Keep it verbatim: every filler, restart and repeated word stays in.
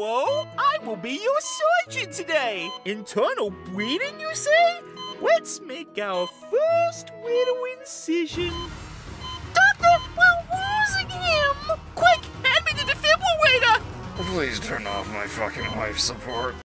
whoa! I will be your surgeon today! Internal bleeding, you say? Let's make our first little incision. Doctor, we're losing him! Quick, hand me the defibrillator! Please turn off my fucking life support.